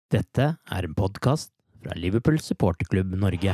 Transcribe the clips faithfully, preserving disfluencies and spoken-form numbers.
Dette er en podcast fra Liverpool Supporterklubb Norge.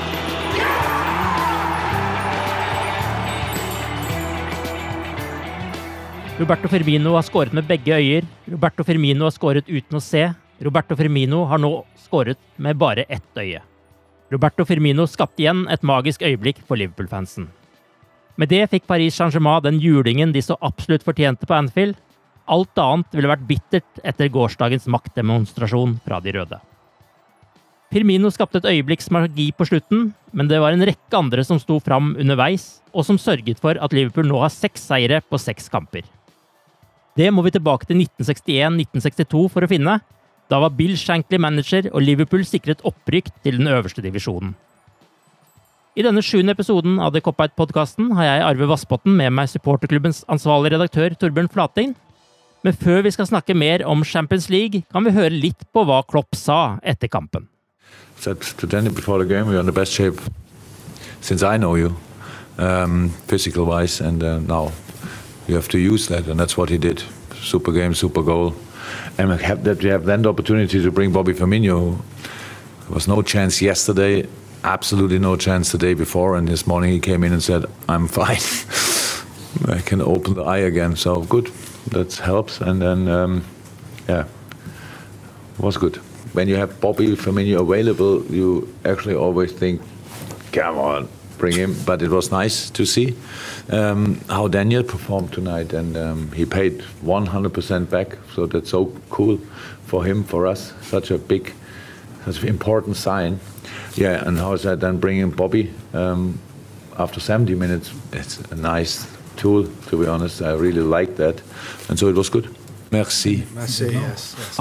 Roberto Firmino har skåret med begge øyer. Roberto Firmino har skåret uten å se. Roberto Firmino har nå skåret med bare ett øye. Roberto Firmino skapte igjen et magisk øyeblikk for Liverpool-fansen. Med det fikk Paris Saint-Germain den julingen de så absolutt fortjente på Anfield. Alt annet ville vært bittert etter gårsdagens maktdemonstrasjon fra de røde. Firmino skapte et øyeblikks magi på slutten, men det var en rekke andre som sto fram underveis, og som sørget for at Liverpool nå har seks seire på seks kamper. Det må vi tilbake til nitten sekstien nitten sekstito for å finne. Da var Bill Shankly manager, og Liverpool sikret opprykk til den øverste divisjonen. I denne sjuende episoden av The Cop-Out-podcasten har jeg, Arve Vassbotten, med meg supporterklubbens ansvarlige redaktør Torbjørn Flating. Men før vi skal snakke mer om Champions League, kan vi høre litt på hva Klopp sa etter kampen. Said to Danny before the game, we're in the best shape since I know you, um, physical-wise, and uh, now you have to use that, and that's what he did. Super game, super goal. And we have that we have then the opportunity to bring Bobby Firmino. There was no chance yesterday, absolutely no chance the day before, and this morning he came in and said, I'm fine. I can open the eye again, so good. That helps, and then um, yeah, it was good. When you have Bobby Firmino available, you actually always think, come on, bring him. But it was nice to see um, how Daniel performed tonight, and um, he paid one hundred percent back, so that's so cool for him, for us, such a big, such an important sign. Yeah, and how is that then bringing Bobby um, after seventy minutes? It's a nice tool, to be honest. I really liked that, and so it was good. Merci. Merci, yes. yes.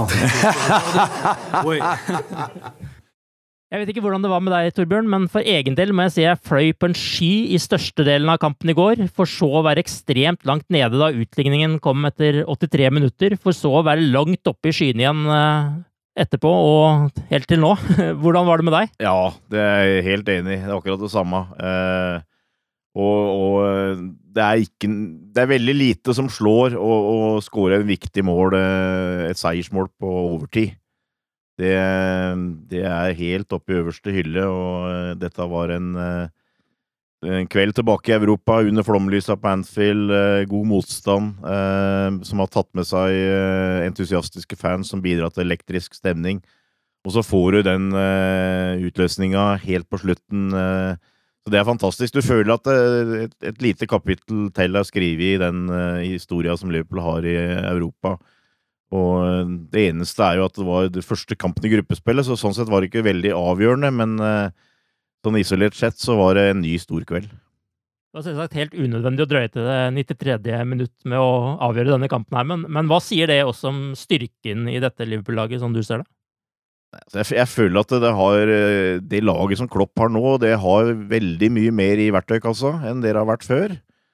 Jeg vet ikke hvordan det var med deg, Torbjørn, men for egen del må jeg si jeg fløy på en sky i største delen av kampen i går, for så å være ekstremt langt nede da utligningen kom etter åttitre minutter, for så å være langt oppe i skyen igjen etterpå, og helt til nå. Hvordan var det med deg? Ja, det er jeg helt enig i. Det er akkurat det samme. Eh, og, og det er ikke, det er veldig lite som slår å, å skåre en viktig mål, et seiersmål på overtid. Det, det er helt oppe i øverste hylle, og dette var en, en kveld tilbake i Europa under flomlysa på Anfield, god motstand, som har tatt med seg entusiastiske fans som bidrar til elektrisk stemning. Og så får du den utløsningen helt på slutten. Så det er fantastisk. Du føler at et, et lite kapittel til er skrevet i den historien som Liverpool har i Europa. Og det eneste er jo at det var det første kampen i gruppespillet, så sånn sett var det ikke veldig avgjørende, men sånn isolert sett så var det en ny stor kveld. Det var selvsagt helt unødvendig å drøye til det nittitre minutt med å avgjøre denne kampen her, men, men hva sier det også om styrken i dette Liverpool-laget, som du ser det? Jeg, jeg føler at det har, det laget som Klopp har nå, det har veldig mye mer i verktøykassa enn det har vært før.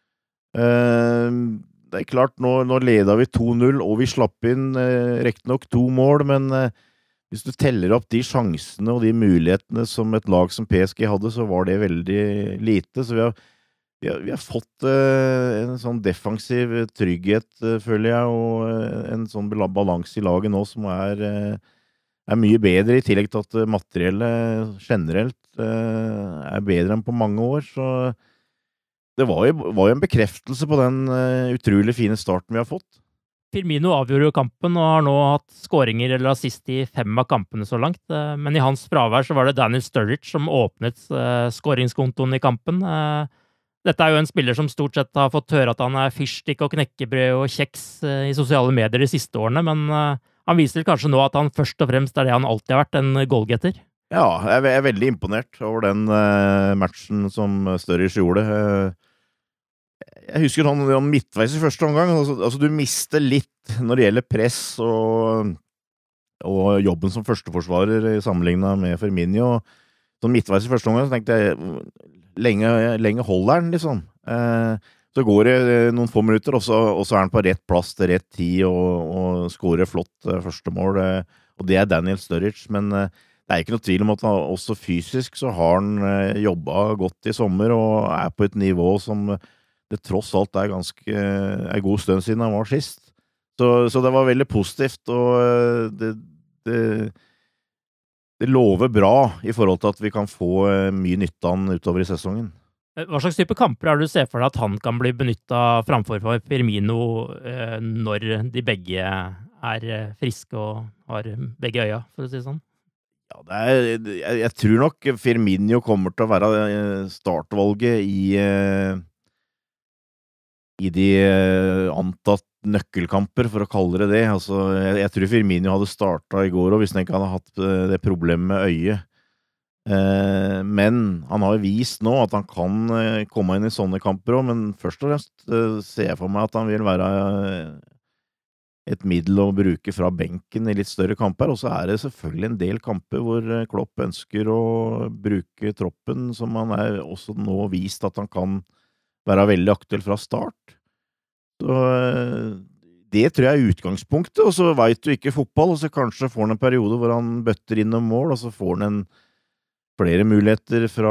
Uh, Det er klart, nå, nå leder vi to null, og vi slapp inn eh, rekt nok to mål, men eh, hvis du teller opp de sjansene og de mulighetene som et lag som P S G hadde, så var det veldig lite. Så vi har, vi har, vi har fått eh, en sånn defensiv trygghet, eh, føler jeg, og eh, en sånn balanse i laget nå som er, eh, er mye bedre, i tillegg til at materiellet generelt eh, er bedre enn på mange år, så det var jo, var jo en bekreftelse på den uh, utrolig fine starten vi har fått. Firmino avgjorde jo kampen og har nå hatt skåringer eller assist i fem av kampene så langt, uh, men i hans fravær så var det Daniel Sturridge som åpnet uh, skåringskontoen i kampen. Uh, dette er jo en spiller som stort sett har fått høre at han er fyrstikk og knekkebrød og kjeks uh, i sosiale medier de siste årene, men uh, han viser kanskje nå at han først og fremst er det han alltid har vært, en goalgetter. Ja, jeg er veldig imponert over den uh, matchen som Sturridge gjorde. Uh, jeg husker han, han midtveis i første omgang, altså, altså du mister litt når det gjelder press og, og jobben som førsteforsvarer i sammenlignet med Firmino. Så midtveis i første omgang så tenkte jeg, lenge, lenge holder han liksom. Uh, så går det noen få minutter, og så, og så er han på rett plass til rett tid og, og skårer flott uh, første mål, uh, og det er Daniel Sturridge, men uh, det er ikke noe tvil om at han, også fysisk så har han uh, jobbet godt i sommer og er på et nivå som det tross alt er ganske en god stund siden han var sist. Så, så det var veldig positivt, og det, det, det lover bra i forhold til at vi kan få mye nytte av han utover i sesongen. Hva slags type kamper er det du ser for deg at han kan bli benyttet framfor for Firmino eh, når de begge er friske og har begge øya, for å si det sånn? Ja, det er, jeg, jeg tror nok Firmino kommer til å være startvalget i, i de antatt nøkkelkamper, for å kalle det det. Altså, jeg, jeg tror Firmino hadde startet i går, og hvis han ikke hadde hatt det problemet med øyet. Men han har jo vist nå at han kan komme inn i sånne kamper også, men først og fremst ser jeg for meg at han vil være et middel å bruke fra benken i litt større kamper, og så er det selvfølgelig en del kamper hvor Klopp ønsker å bruke troppen, som han er også nå vist at han kan være veldig aktuell fra start. Så det tror jeg er utgangspunktet, og så vet du ikke fotball, og så kanskje får han en periode hvor han bøtter inn noen mål, og så får han en flere muligheter fra,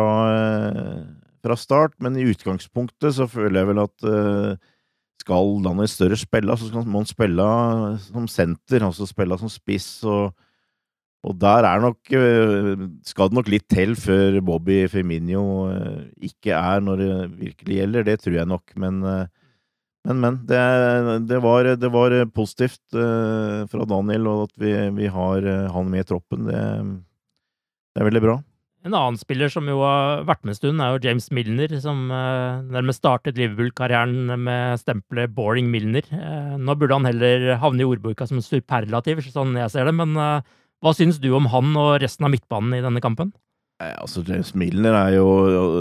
fra start, men i utgangspunktet så føler jeg vel at skal han i større spille, så skal man spille som senter, altså spille som spiss, og, og der er nok, skal det nok litt til før Bobby Firmino ikke er når det virkelig gjelder, det tror jeg nok, men, men, men det, det, var, det var positivt fra Daniel, og at vi, vi har han med i troppen, det, det er veldig bra. En annen spiller som jo har vært med en stund er jo James Milner, som eh, nærmest startet Liverpool-karrieren med stempelet Boring Milner. Eh, nå burde han heller havne i ordboka som superlativ, sånn jeg ser det, men eh, hva synes du om han og resten av midtbanen i denne kampen? Eh, altså, James Milner er jo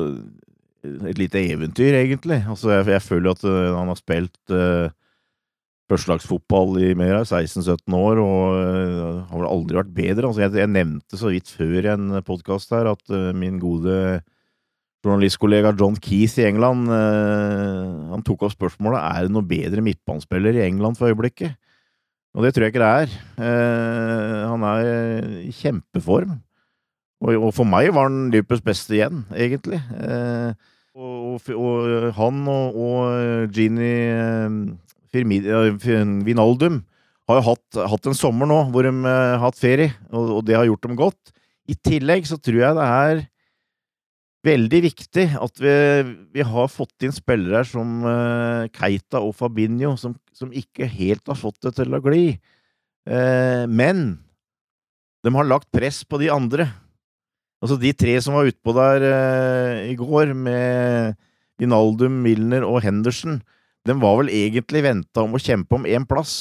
et lite eventyr, egentlig. Altså, jeg, jeg føler at uh, han har spilt uh, førstelagsfotball i mer av seksten sytten år, og uh, har vel aldri vært bedre. Altså, jeg, jeg nevnte så vidt før i en podcast her at uh, min gode journalistkollega John Keith i England, uh, han tok opp spørsmålet, er det noe bedre midtbanespiller i England for øyeblikket? Og det tror jeg ikke det er. Uh, han er i kjempeform. Og, og for meg var han Liverpools beste igjen, egentlig. Uh, og, og, og han og, og Gini uh, Wijnaldum har jo hatt, hatt en sommer nå hvor de har hatt ferie, og, og det har gjort dem godt. I tillegg så tror jeg det er veldig viktig at vi, vi har fått inn spillere som uh, Keita og Fabinho, som, som ikke helt har fått det til å gli. Uh, men de har lagt press på de andre. Altså de tre som var utpå der uh, i går med Wijnaldum, Milner og Henderson, de var vel egentlig ventet om å kjempe om en plass.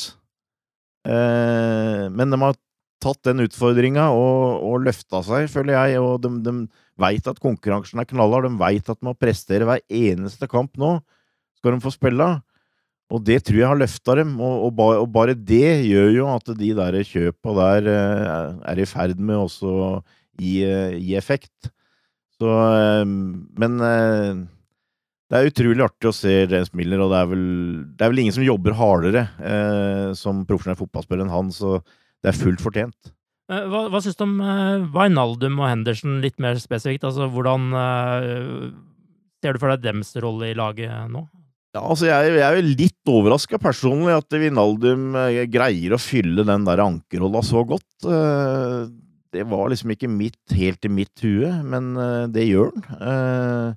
Eh, men de har tatt den utfordringen og, og løftet seg, føler jeg, og de, de vet at konkurransen er knallhard, de vet at de må prestere hver eneste kamp nå, skal de få spille. Og det tror jeg har løftet dem, og, og, ba, og bare det gjør jo at de der kjøpene der eh, er i ferd med også å gi, gi effekt. Så, eh, men... Eh, Det er utrolig artig å se James Milner, og det er vel, det er vel ingen som jobber hardere eh, som profesjonell fotballspiller enn han, så det er fullt fortjent. Hva, hva synes du om uh, Wijnaldum og Henderson litt mer spesifikt? Altså, hvordan uh, ser du for deg dems rolle i laget nå? Ja, altså, jeg, jeg er jo litt overrasket personlig at Wijnaldum greier å fylle den der ankerrollen så godt. Uh, det var liksom ikke mitt, helt i mitt hue, men uh, det gjør han. Uh,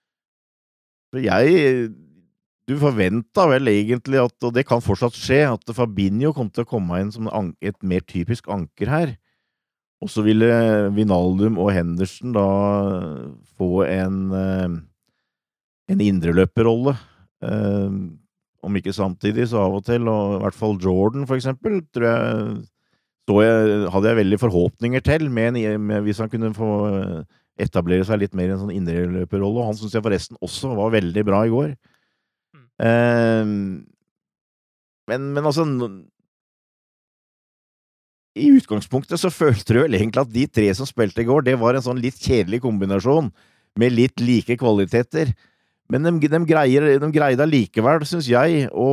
Jeg, du forventet vel egentlig at, og det kan fortsatt skje, at Fabinho kom til å komme inn som et mer typisk anker her. Og så ville Wijnaldum og Henderson da få en, en indreløperrolle. Om ikke samtidig, så av og til, og i hvert fall Jordan for eksempel, tror jeg, så jeg hadde jeg veldig forhåpninger til, med, med, hvis han kunne få etablere seg litt mer i en sånn indreløperrolle, og han synes jeg forresten også var veldig bra i går. Mm. Eh, men, men altså, i utgangspunktet så følte du vel egentlig at de tre som spilte i går, det var en sånn litt kjedelig kombinasjon, med litt like kvaliteter. Men de, de, greier, de greide likevel, synes jeg, å,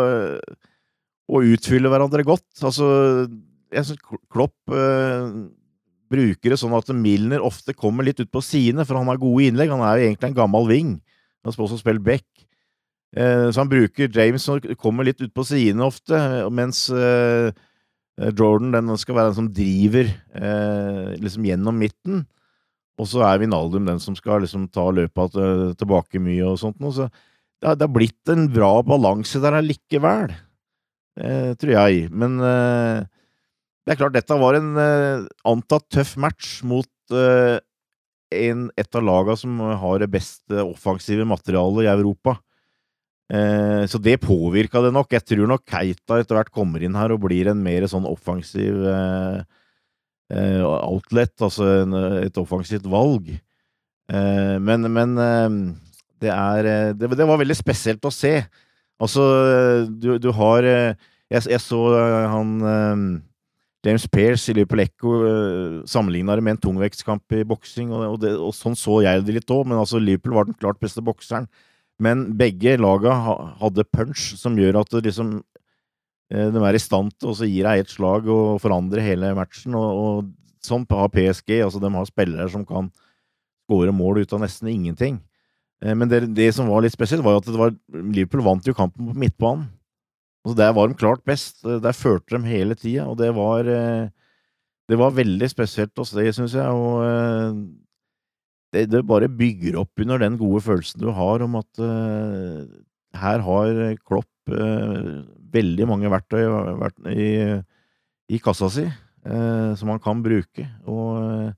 å utfylle hverandre godt. Altså, jeg synes Klopp eh, bruker det sånn at Milner ofte kommer litt ut på sidene, for han har gode innlegg. Han er jo egentlig en gammel ving. Han har også spilt back. Eh, så han bruker James som kommer litt ut på sidene ofte, mens eh, Jordan, den skal være den som driver eh, liksom gjennom midten, og så er Wijnaldum den som skal liksom ta løpet tilbake mye og sånt noe, så det har, det har blitt en bra balanse der allikevel, eh, tror jeg, men eh, det er klart, dette var en eh, antatt tøff match mot eh, en, et av lagene som har det beste offensive materialet i Europa. Eh, så det påvirket det nok. Jeg tror nok Keita etter hvert kommer inn her og blir en mer sånn offensiv eh, eh, outlet, altså en, et offensivt valg. Eh, men men eh, det, er, det, det var veldig spesielt å se. Altså, du, du har jeg, jeg så han James Pearce i Liverpool Echo sammenlignet det med en tungvektskamp i boksing, og, og, det, og sånn så jeg det litt også, men altså Liverpool var den klart beste bokseren. Men begge laga hadde punch som gjør at det liksom, de er i stand til å gi deg et slag og forandre hele matchen, og, og sånn har P S G, altså de har spillere som kan skåre mål ut av nesten ingenting. Men det, det som var litt spesielt var at det var, Liverpool vant jo kampen på midtbanen. Altså der var de klart best, der førte de hele tiden, og det var, det var veldig spesielt å se, synes jeg, og Det, det bare bygger opp under den gode følelsen du har om at uh, her har Klopp uh, veldig mange verktøy i, i kassa si uh, som han kan bruke. Og uh,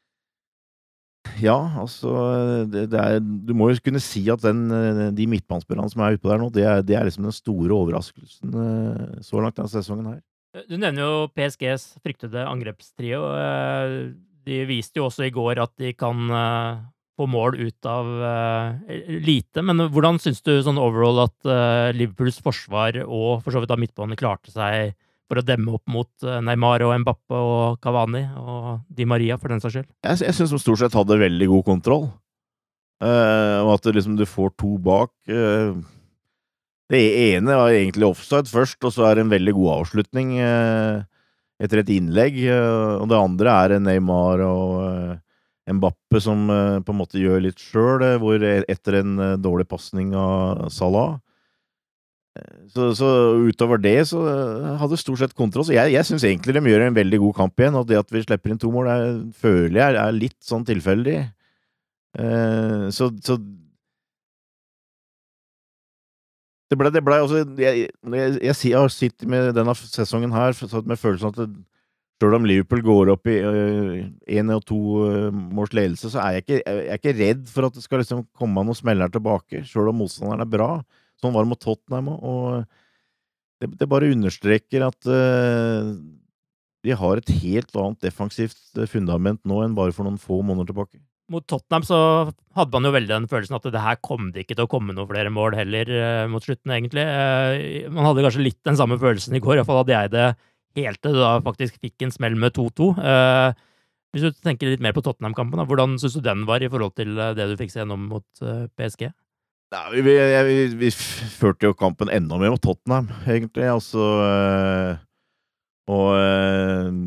ja, altså det, det er, du må jo kunne si at den, de midtbanespillerne som er ute der nå, det er, det er liksom den store overraskelsen uh, så langt denne sesongen her. Du nevner jo P S G's fryktede angrepstrio. Uh, De viste jo også i går at de kan uh, få mål ut av uh, lite, men hvordan synes du sånn overall at uh, Liverpools forsvar og for så vidt av midtbanen klarte seg for å demme opp mot uh, Neymar og Mbappe og Cavani og Di Maria for den saks skyld? Jeg, jeg synes de stort sett hadde veldig god kontroll, uh, og at det, liksom, du får to bak. Uh, det ene var egentlig offside først, og så er det en veldig god avslutning uh, etter et innlegg, og det andre er Neymar og Mbappe som på en måte gjør litt selv, hvor etter en dårlig passning av Salah. Så, så utover det så hadde stort sett kontroll, så jeg, jeg synes egentlig de gjør en veldig god kamp igjen, og det at vi slipper inn to mål er, føler jeg er litt sånn tilfeldig. Så, så Det ble, det ble også, jeg, jeg, jeg, jeg har sittet med denne sesongen her med følelsen at det, selv om Liverpool går opp i en og to måls ledelse, så er jeg, ikke, jeg er ikke redd for at det skal liksom komme noen smeller tilbake, selv om motstanderen er bra. Sånn var det mot Tottenham, og det, det bare understreker at uh, de har et helt annet defensivt fundament nå enn bare for noen få måneder tilbake. Mot Tottenham så hadde man jo veldig den følelsen at det her kom det ikke til å komme noen flere mål heller uh, mot slutten, egentlig. Uh, man hadde kanskje litt den samme følelsen i går, i hvert fall hadde jeg det helt til du da faktisk fikk en smell med to to. Uh, hvis du tenker litt mer på Tottenham-kampen, da, hvordan synes du den var i forhold til det du fikk se gjennom mot uh, P S G? Ja, vi, vi, vi, vi førte jo kampen enda mer mot Tottenham, egentlig, altså, uh, og uh,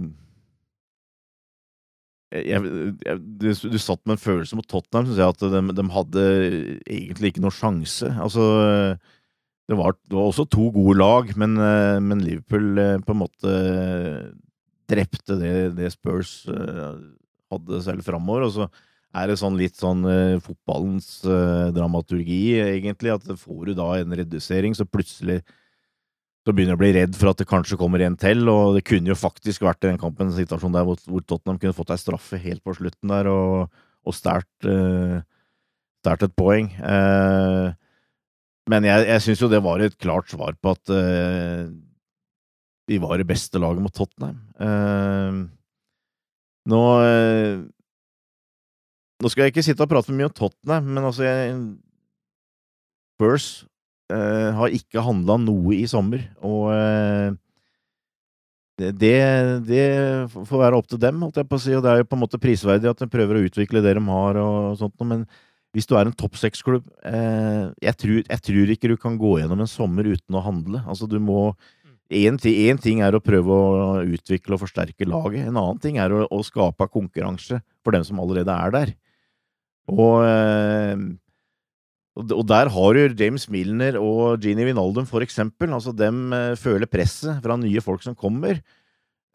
Jeg, jeg, du, du satt med en følelse mot Tottenham, synes jeg, at de, de hadde egentlig ikke noe sjanse. Altså, det var, det var også to gode lag, men, men Liverpool på en måte drepte det, det Spurs hadde selv fremover, og så er det sånn litt sånn fotballens dramaturgi, egentlig, at får du da en redusering, så plutselig så begynner jeg å bli redd for at det kanskje kommer en til, og det kunne jo faktisk vært i den kampen en situasjon der hvor, hvor Tottenham kunne fått en straffe helt på slutten der, og, og start, uh, start et poeng. Uh, men jeg, jeg synes jo det var et klart svar på at uh, vi var det beste laget mot Tottenham. Uh, nå, uh, nå skal jeg ikke sitte og prate for mye om Tottenham, men altså jeg Spurs Uh, har ikke handlet noe i sommer, og uh, det, det får være opp til dem, holdt jeg på å si, og det er jo på en måte prisverdig at de prøver å utvikle det de har og sånt, men hvis du er en topp seks-klubb, uh, jeg, tror, jeg tror ikke du kan gå gjennom en sommer uten å handle. Altså du må, en, en ting er å prøve å utvikle og forsterke laget, en annen ting er å, å skape konkurranse for dem som allerede er der. Og uh, Og der har jo James Milner og Gini Wijnaldum for eksempel, altså dem føler presset fra nye folk som kommer,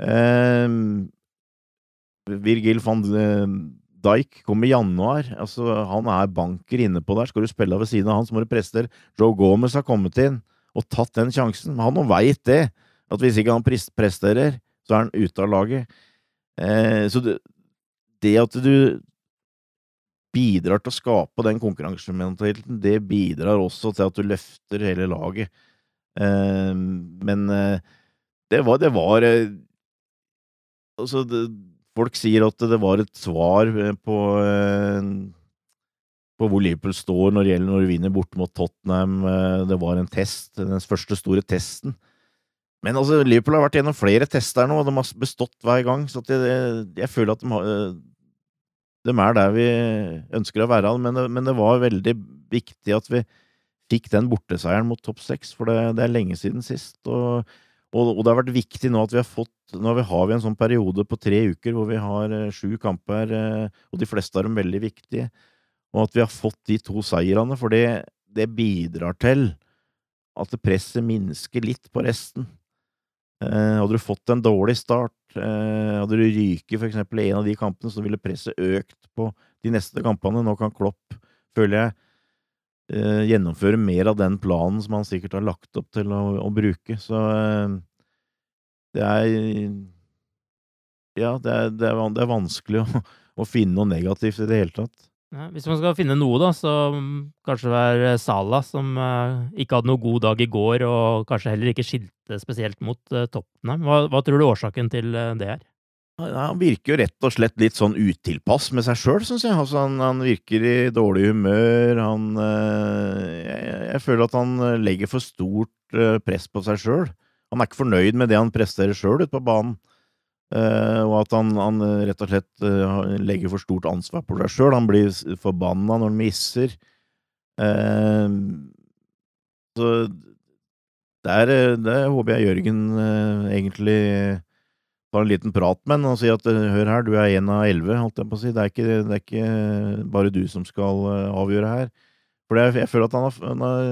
Eh, Virgil van Dijk kom i januar. Altså, han er banker inne på der. Skal du spille ved siden av han, så må du prestere. Joe Gomez har kommet inn og tatt den sjansen. Han nå vet det, at hvis ikke han presterer, så er han ute av laget. Eh, så det, det at du bidrar til å skape den konkurransementaliteten, det bidrar også til at du løfter hele laget. Eh, men eh, det var, det var eh, altså det, folk sier at det var et svar på, eh, på hvor Liverpool står når det gjelder når de vinner bort mot Tottenham. Eh, det var en test, den første store testen. Men altså, Liverpool har vært gjennom flere tester nå, og de har bestått hver gang, så at jeg, jeg føler at de har de er der vi ønsker å være, men det, men det var veldig viktig at vi fikk den borteseieren mot topp seks, for det, det er lenge siden sist, og, og, og det har vært viktig nå at vi har fått, nå har vi en sånn periode på tre uker hvor vi har uh, sju kamper, uh, og de fleste av dem veldig viktige, og at vi har fått de to seirene, for det, det bidrar til at presset minsker litt på resten. Uh, hadde du fått en dårlig start, uh, hadde du ryket for eksempel i en av de kampene, så ville presset økt på de neste kampene. Nå kan Klopp, føler jeg, uh, gjennomføre mer av den planen som han sikkert har lagt opp til å, å bruke. Så uh, det er ja, det er, det er, det er vanskelig å, å finne noe negativt i det hele tatt. Ja, hvis man skal finne noe da, så kanskje det var Salah som uh, ikke hadde noe god dag i går, og kanskje heller ikke skilte spesielt mot uh, Tottenham. Hva, hva tror du årsaken til uh, det er? Ja, han virker jo rett og slett litt sånn utilpass med seg selv, synes jeg. Altså, han, han virker i dårlig humør. Han, uh, jeg, jeg føler at han legger for stort uh, press på seg selv. Han er ikke fornøyd med det han presterer selv ut på banen. Uh, og at han, han rett og slett uh, legger for stort ansvar på seg selv. Han blir forbanna når han misser. Uh, så der, der håper jeg Jørgen uh, egentlig tar en liten prat med han og sier at hør her, du er en av elleve, holdt jeg på å si. Det er ikke, det er ikke bare du som skal uh, avgjøre her. For det, jeg føler at han har, han har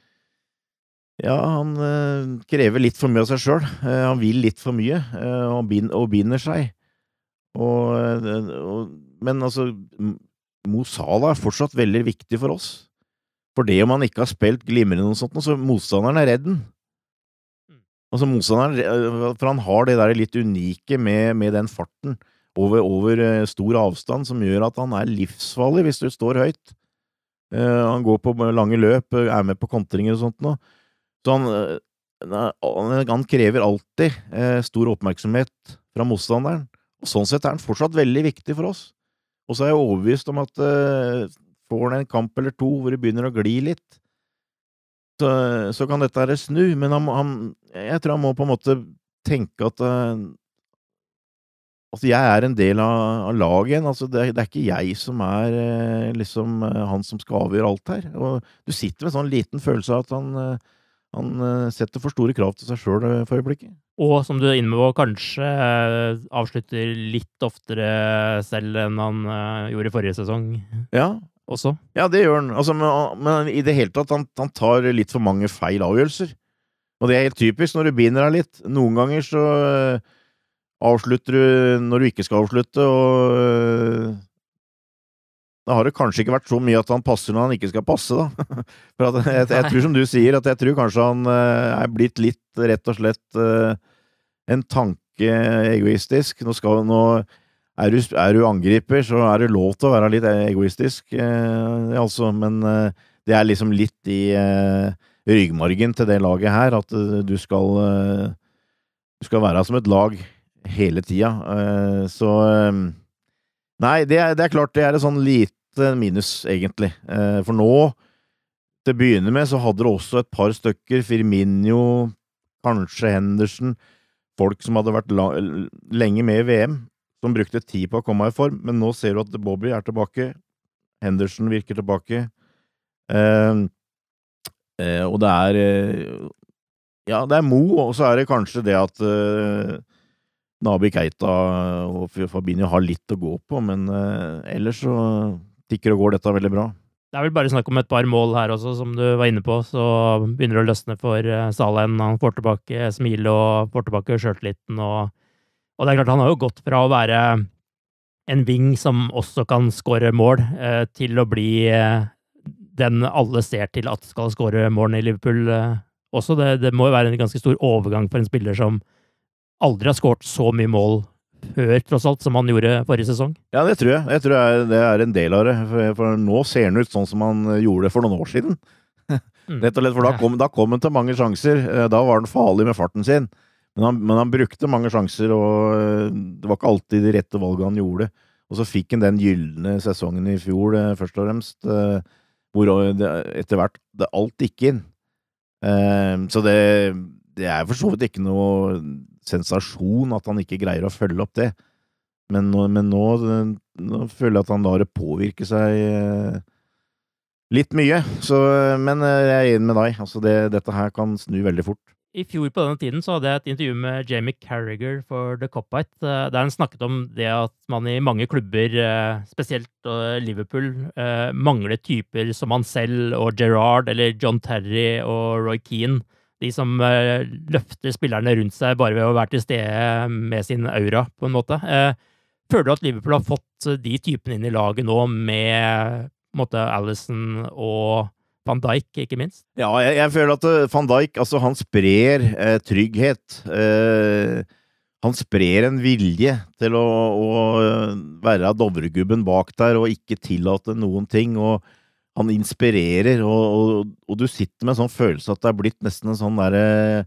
Ja, han øh, krever litt for mye av seg selv. Uh, han vil litt for mye, uh, og, bind, og binder seg. Og, uh, og, men altså, Mo Salah er fortsatt veldig viktig for oss. For det om han ikke har spilt glimrende noe sånt, så motstanderen er redden. Altså, motstanderen, for han har det der litt unike med, med den farten over, over uh, stor avstand, som gjør at han er livsfarlig hvis du står høyt. Uh, han går på lange løp, er med på kontringer og sånt nå. Så han, han krever alltid eh, stor oppmerksomhet fra motstanderen, og sånn sett er han fortsatt veldig viktig for oss. Og så er jeg overbevist om at eh, får han en kamp eller to hvor det begynner å gli litt, så, så kan dette her snu, men han, han, jeg tror han må på en måte tenke at eh, altså jeg er en del av, av laget, altså det, det er ikke jeg som er eh, liksom eh, han som skal avgjøre alt her, og du sitter med en sånn liten følelse av at han eh, Han setter for store krav til seg selv for øyeblikket. Og som du er inne på, kanskje avslutter litt oftere selv enn han gjorde i forrige sesong. Ja. Også. Ja, det gjør han. Altså, men, men i det hele tatt, han, han tar litt for mange feil avgjørelser. Og det er helt typisk når du binder deg litt. Noen ganger så avslutter du når du ikke skal avslutte, og da har det kanskje ikke vært så mye at han passer når han ikke skal passe, da. For at jeg, jeg tror som du sier, at jeg tror kanskje han uh, er blitt litt, rett og slett, uh, en tanke egoistisk. Nå, skal, nå er, du, er du angriper, så er det lov til å være litt egoistisk, uh, altså, men uh, det er liksom litt i uh, ryggmargen til det laget her, at uh, du skal uh, du skal være som et lag hele tida. Uh, så uh, Nei, det er, det er klart det er et sånn lite minus, egentlig. Eh, for nå, til å begynne med, så hadde det også et par stykker, Firmino, kanskje Henderson, folk som hadde vært la, lenge med i V M, som brukte tid på å komme i form, men nå ser du at Bobby er tilbake, Henderson virker tilbake, eh, eh, og det er, eh, ja, det er Mo, og så er det kanskje det at eh, Naby Keita og Fabinho har litt å gå på, men uh, ellers så tikker og går dette veldig bra. Det er vel bare snakk om et par mål her også, som du var inne på, så begynner det å løsne for uh, Salah. Han får tilbake smilet og får tilbake selvtilliten, og Og det er klart, han har jo gått fra å være en ving som også kan skåre mål, eh, til å bli eh, den alle ser til at skal skåre mål i Liverpool eh, også. Det, det må jo være en ganske stor overgang for en spiller som aldri har skåret så mye mål før, tross alt, som han gjorde forrige sesong. Ja, det tror jeg. Jeg tror jeg, det er en del av det. For, for nå ser han ut sånn som han gjorde det for noen år siden. Rett og slett, for da kom, da kom han til mange sjanser. Da var han farlig med farten sin. Men han, men han brukte mange sjanser, og det var ikke alltid de rette valgene han gjorde. Og så fikk han den gyllene sesongen i fjor, først og fremst, hvor det, etter hvert det alt gikk inn. Så det, det er for så vidt ikke noe sensasjon at han ikke greier å følge opp det. Men nå, men nå, nå føler jeg at han lar det påvirke seg litt mye. Så, men jeg er enig med deg. Altså det, dette her kan snu veldig fort. I fjor på denne tiden så hadde jeg et intervju med Jamie Carragher for The Cop-Out, der han snakket om det at man i mange klubber, spesielt Liverpool, mangler typer som han selv og Gerrard eller John Terry og Roy Keane. De som uh, løfter spillerne rundt seg bare ved å være til stede med sin aura, på en måte. Uh, føler du at Liverpool har fått de typene inn i laget nå med på en måte, Alisson og Van Dijk, ikke minst? Ja, jeg, jeg føler at uh, Van Dijk, altså han sprer uh, trygghet. Uh, han sprer en vilje til å, å være Dovregubben bak der og ikke tillate noen ting, og han inspirerer, og, og, og du sitter med en sånn følelse at det er blitt nesten en sånn der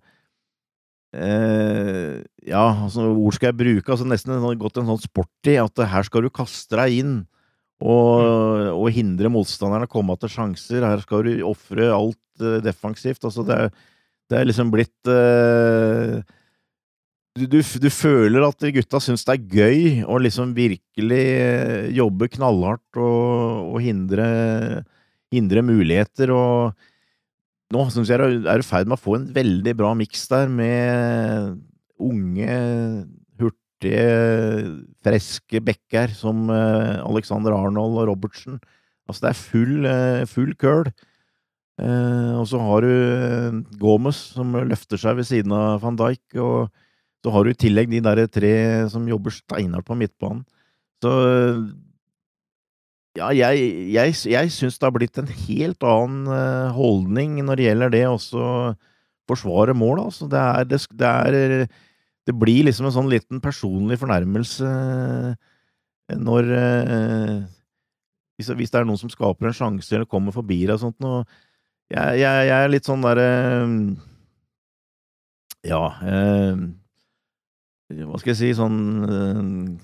eh, ja, altså, ord skal jeg bruke, altså nesten en, gått en sånn sport i, at her skal du kaste deg inn og, og hindre motstanderne å komme til sjanser, her skal du offre alt eh, defensivt, altså det er, det er liksom blitt eh, du, du, du føler at gutta synes det er gøy å liksom virkelig jobbe knallhardt og, og hindre hindre muligheter, og nå synes jeg er du ferdig med å få en veldig bra mix der med unge, hurtige, freske bekker som Alexander Arnold og Robertson. Altså det er full, full køl. Og så har du Gomez som løfter seg ved siden av Van Dijk, og så har du i tillegg de der tre som jobber steinhardt på midtbanen. Så ja, jeg, jeg, jeg synes det har blitt en helt annen uh, holdning når det gjelder det også forsvare mål, altså. Det er, det, det er, det blir liksom en sånn liten personlig fornærmelse når, uh, hvis, hvis det er noen som skaper en sjanse eller kommer forbi og sånt, og jeg, jeg, jeg er litt sånn der, uh, ja, uh, hva skal jeg si, sånn... Uh,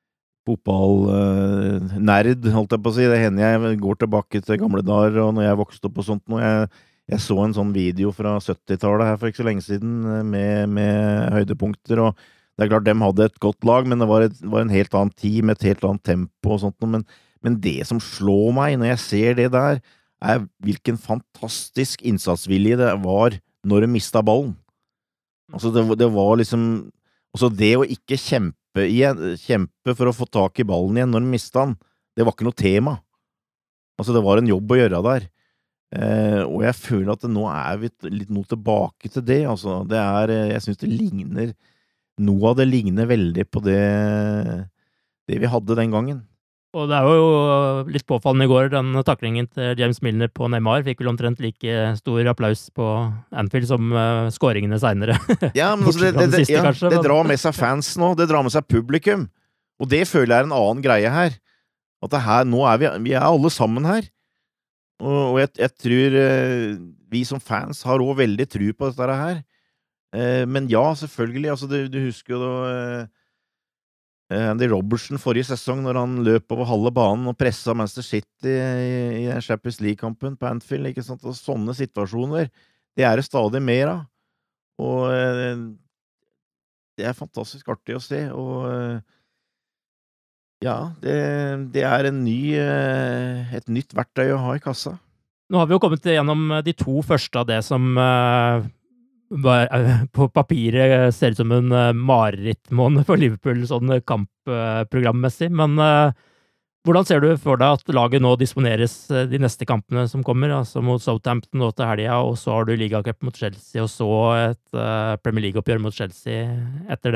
fotballnerd, uh, holdt jeg på å si. Det hender jeg går tilbake til gamle dager, og når jeg vokste opp og sånt, og jeg, jeg så en sånn video fra syttitallet her for ikke så lenge siden, med, med høydepunkter, og det er klart, dem hadde et godt lag, men det var, et, var en helt annen tid, med et helt annet tempo og sånt, men, men det som slår meg når jeg ser det der, er hvilken fantastisk innsatsvilje det var når de mistet ballen. Altså, det, det var liksom, altså det å ikke kjempe Igjen, kjempe for å få tak i ballen igjen når de mistet den. Det var ikke noe tema. Altså, det var en jobb å gjøre der. Eh, og jeg føler at det, nå er vi litt noe tilbake til det. Altså, det er, jeg synes det ligner, noe av det ligner veldig på det, det vi hadde den gangen. Og det er jo litt påfallende i går, den taklingen til James Milner på Neymar fikk vel omtrent like stor applaus på Anfield som uh, skåringene senere. Ja, men altså, det, det, det, siste, ja, kanskje, det drar med seg fans nå, det drar med seg publikum, og det føler jeg er en annen greie her. At det her, nå er vi, vi er alle sammen her, og, og jeg, jeg tror uh, vi som fans har også veldig tro på dette her. Uh, men ja, selvfølgelig, altså, du, du husker jo da... Uh, Andy Robertson forrige sesong når han løp over halve banen og presset Manchester City i, i Champions League-kampen på Anfield, ikke sant? Og sånne situasjoner, det er det stadig mer av. Og eh, det er fantastisk artig å se, og eh, ja, det, det er en ny, eh, et nytt verktøy å ha i kassa. Nå har vi jo kommet gjennom de to første av det som eh, på papiret ser ut som en marerittmåned for Liverpool, sånn kampprogrammessig, men uh, hvordan ser du for deg at laget nå disponeres de neste kampene som kommer, altså mot Southampton og til helga, og så har du Liga Cup mot Chelsea, og så et uh, Premier League-oppgjør mot Chelsea etter det?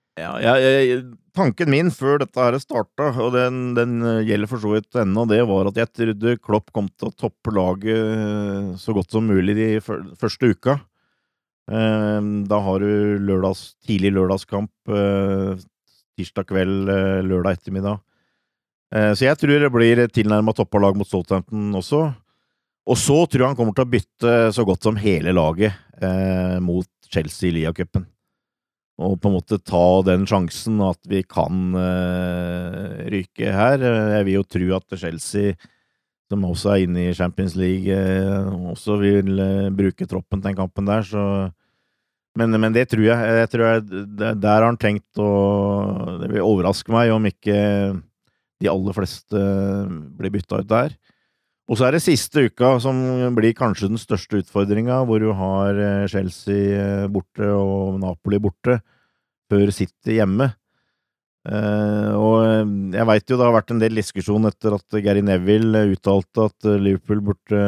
Ja, jeg, jeg, tanken min før dette her startet, og den, den gjelder for så vidt ennå, det var at jeg trodde Klopp kom til å toppe laget så godt som mulig de første uka. Da har du lørdags, tidlig lørdagskamp, tirsdag kveld, lørdag ettermiddag. Så jeg tror det blir tilnærmet toppet lag mot Southampton også. Og så tror jeg han kommer til å bytte så godt som hele laget mot Chelsea i Liga-cupen. Og på en måte ta den sjansen at vi kan uh, ryke her. Jeg vil jo tro at Chelsea, som også er inne i Champions League, uh, også vil uh, bruke troppen til den kampen der. Så... Men, men det tror jeg. jeg, tror jeg der har han tenkt, og det vil overraske meg om ikke de aller fleste blir byttet ut der. Og så er det siste uka som blir kanskje den største utfordringen, hvor du har Chelsea borte og Napoli borte, før City hjemme. Uh, og jeg vet jo det har vært en del diskusjon etter at Gary Neville uttalte at Liverpool burde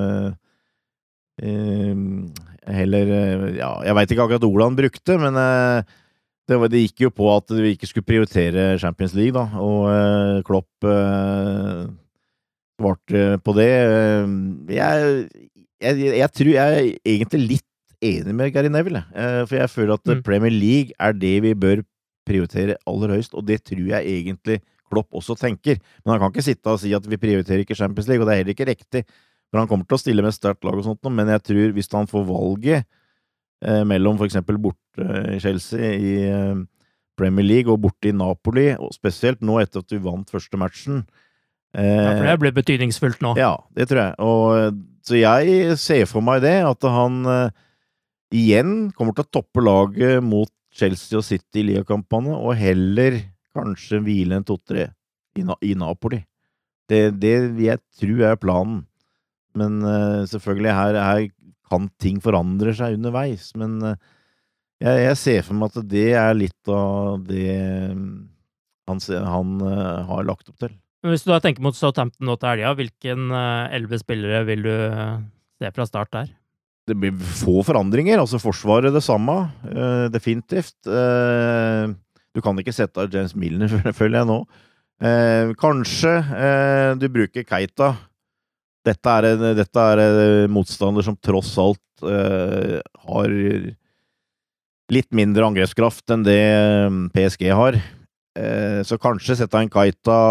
uh, heller, ja, jeg vet ikke akkurat ordet han brukte, men uh, det, det gikk jo på at vi ikke skulle prioritere Champions League, da, og uh, Klopp uh, svarte på det. Jeg, jeg, jeg tror jeg er egentlig litt enig med Gary Neville, for jeg føler at mm. Premier League er det vi bør prioritere aller høyest, og det tror jeg egentlig Klopp også tenker. Men han kan ikke sitte og si at vi prioriterer ikke Champions League, og det er heller ikke riktig, for han kommer til å stille med sterkt lag og sånt, men jeg tror hvis han får valget eh, mellom for eksempel borte i Chelsea i eh, Premier League og borte i Napoli, og spesielt nå etter at vi vant første matchen, Ja, for det blir betydningsfullt nå. Ja, det tror jeg. Og, så jeg ser for meg det, at han uh, igjen kommer til å toppe laget mot Chelsea og City i ligakampene, og heller kanskje hvile en to-tre i, Na i Napoli. Det, det jeg tror er planen. Men uh, selvfølgelig her, her kan ting forandre seg underveis, men uh, jeg, jeg ser for meg at det er litt av det han, han uh, har lagt opp til. Hvis du da tenker mot Southampton nå til helga, hvilken elleve spillere vil du se fra start der? Det blir få forandringer, altså forsvaret det samme, uh, definitivt. Uh, du kan ikke sette av James Milner, føler jeg nå. Uh, kanskje uh, du bruker Keita. Dette er, en, dette er en motstander som tross alt uh, har litt mindre angrepskraft enn det P S G har. Uh, så kanskje sette en Keita,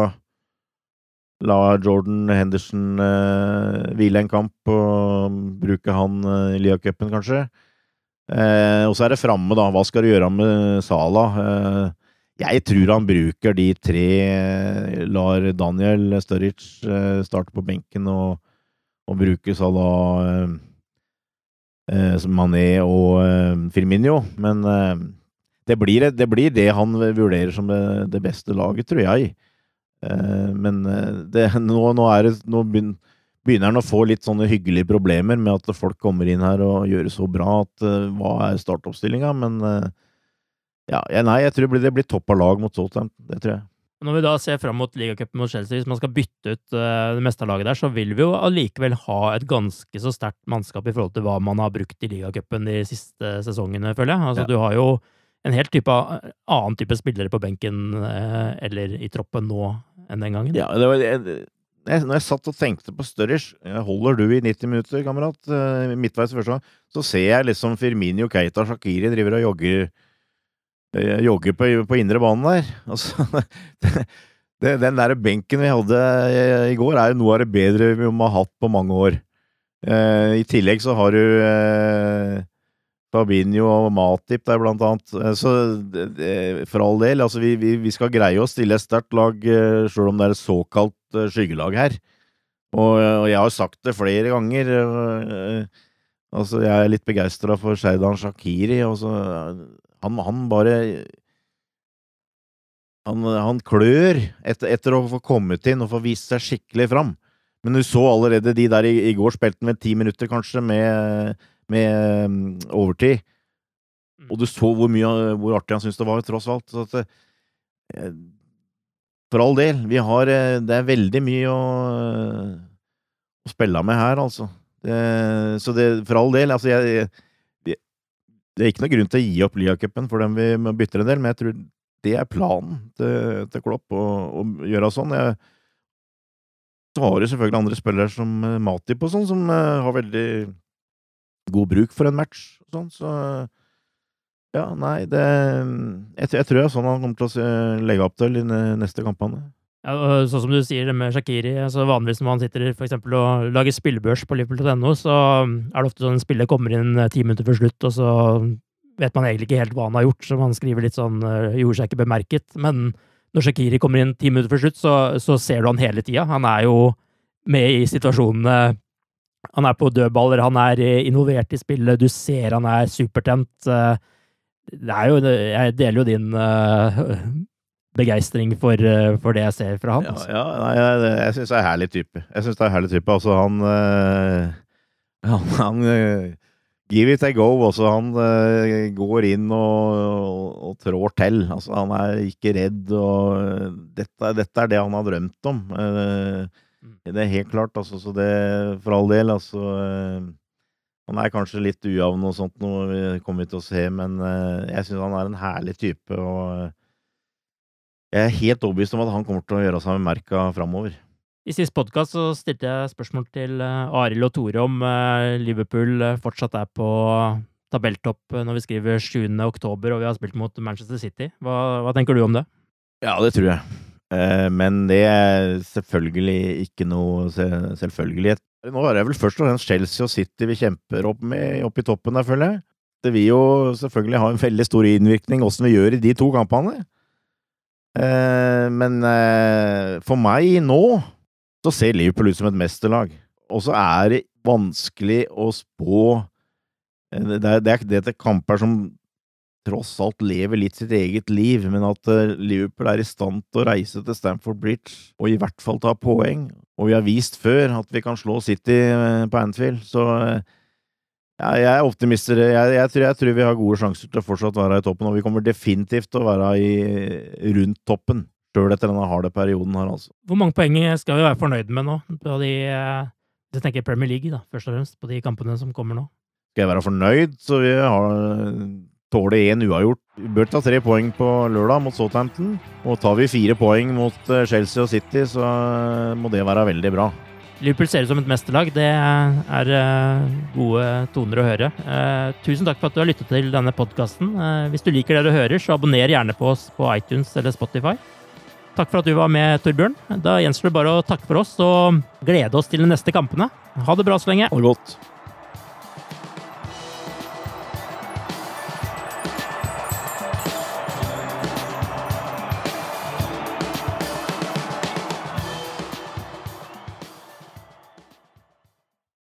la Jordan Henderson uh, hvile en kamp og bruke han uh, i Liga-cupen, kanskje. Uh, og så er det fremme, da. Hva skal du gjøre med Salah? Uh, jeg tror han bruker de tre, uh, lar Daniel Sturridge uh, starte på benken og, og bruke Salah, uh, uh, Mané og uh, Firmino. Men uh, det, blir, det blir det han vurderer som det, det beste laget, tror jeg. Men det, nå, nå, er det, nå begynner han å få litt sånne hyggelige problemer med at folk kommer inn her og gjør det så bra at uh, hva er startoppstillingen, men uh, ja, jeg, nei, jeg tror det blir, det blir topp av lag mot Southampton, det tror jeg. Når vi da ser frem mot Liga-cupen mot Chelsea, hvis man skal bytte ut uh, det meste av laget der, så vil vi jo allikevel ha et ganske så sterkt mannskap i forhold til hva man har brukt i Liga-cupen de siste sesongene, føler jeg. Altså, ja. Du har jo en helt type, annen type spillere på benken eh, eller i troppen nå enn den gangen. Ja, det var, jeg, jeg, når jeg satt og tenkte på Sturridge, holder du i nitti minutter, kamerat, uh, midtveis første gang, så ser jeg liksom Firmino, Keita, Shaqiri driver og jogger, uh, jogger på, på indre banen der. Altså, det, det, den der benken vi hadde i går er jo noe av det bedre vi har hatt på mange år. Uh, I tillegg så har du uh, Fabinho og Matip der blant annet, så det, det, for all del, altså vi, vi, vi skal greie å stille et sterkt lag, selv om det er et såkalt skyggelag her, og, og jeg har sagt det flere ganger, altså jeg er litt begeistret for Sheridan Shaqiri, altså, han, han bare, han, han klør etter, etter å få kommet inn og få vist seg skikkelig fram, men du så allerede de der i, i går spilte med ti minutter kanskje med med um, overtid, og du så hvor mye, hvor artig han synes det var, tross alt. Så at, eh, for all del, vi har, det er veldig mye å, å spille med her, altså. Det, så det, for all del, altså, jeg, jeg, det er ikke noe grunn til å gi opp Liga-cupen for dem vi bytter en del, men jeg tror det er planen til, til Klopp å, å gjøre sånn. Jeg, så har du selvfølgelig andre spillere som Matip og sånn, som uh, har veldig god bruk for en match og sånn, så ja, nei, det jeg, jeg tror det er sånn han kommer til å legge opp til i neste kampene. Ja, sånn som du sier det med Shaqiri, altså vanligvis når man sitter for eksempel og lager spillebørs på Liverpool punkt no, så er det ofte sånn en spiller kommer inn ti minutter før slutt, og så vet man egentlig ikke helt hva han har gjort, så man skriver litt sånn, gjorde seg ikke bemerket, men når Shaqiri kommer inn ti minutter før slutt, så, så ser du han hele tida. Han er jo med i situasjonene, han er på dødballer, han er involvert i spillet, du ser han er supertent. Det er jo, jeg deler jo din uh, begeistring for, uh, for det jeg ser fra han. Ja, ja nei, jeg, jeg synes det er en herlig type. Jeg synes det er en herlig type. Altså, han, uh, han, han uh, give it a go. Også, han uh, går inn og, og, og trår til. Altså, han er ikke redd. Og dette, dette er det han har drømt om. Uh, det er helt klart. Altså, så det, for all del, altså... Uh, han er kanskje litt ujavn og sånt, noe vi kommer til å se, men uh, jeg synes han er en herlig type, og uh, jeg er helt overbevist om at han kommer til å gjøre seg med merka fremover. I siste podcast så stilte jeg spørsmål til uh, Arild og Tore om uh, Liverpool uh, fortsatt er på tabelltopp uh, når vi skriver sjuende oktober, og vi har spilt mot Manchester City. Hva, hva tenker du om det? Ja, det tror jeg. Uh, men det er selvfølgelig ikke noe selvfølgelighet. Nå er det vel først og fremst Chelsea og City vi kjemper opp med opp i toppen der, føler jeg. Det vil jo selvfølgelig ha en veldig stor innvirkning hvordan vi gjør i de to kampene. Eh, men eh, for meg nå så ser Liverpool ut som et mesterlag. Og så er det vanskelig å spå. Det er, det er, det er kamper som tross alt lever litt sitt eget liv, men at Liverpool er i stand til å reise til Stamford Bridge og i hvert fall ta poeng. Og vi har vist før at vi kan slå City på Anfield, så ja, jeg er optimister. Jeg, jeg, tror, jeg tror vi har gode sjanser til å fortsatt være i toppen, og vi kommer definitivt til å være i, rundt toppen, selv etter denne harde perioden her, altså. Hvor mange poeng skal vi være fornøyd med nå? På de, jeg tenker Premier League, da, først og fremst, på de kampene som kommer nå. Skal jeg være fornøyd, så vi har... tåler en uavgjort. Vi bør ta tre poeng på lørdag mot Southampton, og tar vi fire poeng mot Chelsea og City, så må det være veldig bra. Liverpool ser ut som et mesterlag. Det er gode toner å høre. Tusen takk for at du har lyttet til denne podcasten. Hvis du liker det du hører, så abonner gjerne på oss på iTunes eller Spotify. Takk for at du var med, Torbjørn. Da gjenstår det bare å takke for oss, og glede oss til de neste kampene. Ha det bra så lenge. Ha det godt.